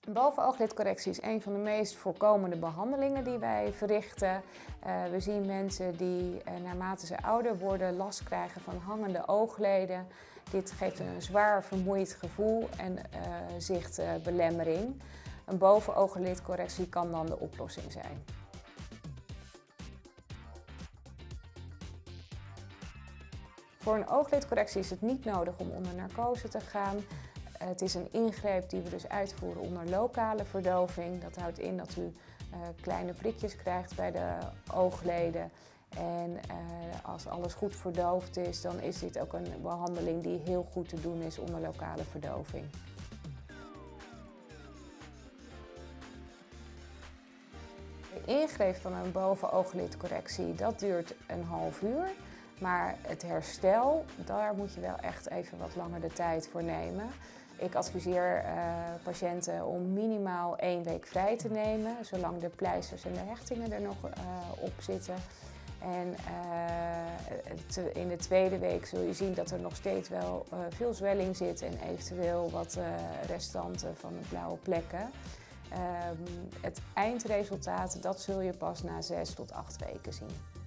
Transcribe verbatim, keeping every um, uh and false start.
Bovenooglidcorrectie is een van de meest voorkomende behandelingen die wij verrichten. Uh, we zien mensen die uh, naarmate ze ouder worden last krijgen van hangende oogleden. Dit geeft een zwaar vermoeid gevoel en uh, zichtbelemmering. Een bovenooglidcorrectie kan dan de oplossing zijn. Voor een ooglidcorrectie is het niet nodig om onder narcose te gaan. Het is een ingreep die we dus uitvoeren onder lokale verdoving. Dat houdt in dat u uh, kleine prikjes krijgt bij de oogleden. En uh, als alles goed verdoofd is, dan is dit ook een behandeling die heel goed te doen is onder lokale verdoving. De ingreep van een bovenooglidcorrectie, dat duurt een half uur. Maar het herstel, daar moet je wel echt even wat langer de tijd voor nemen. Ik adviseer uh, patiënten om minimaal één week vrij te nemen, zolang de pleisters en de hechtingen er nog uh, op zitten. En uh, in de tweede week zul je zien dat er nog steeds wel uh, veel zwelling zit en eventueel wat uh, restanten van de blauwe plekken. Uh, het eindresultaat, dat zul je pas na zes tot acht weken zien.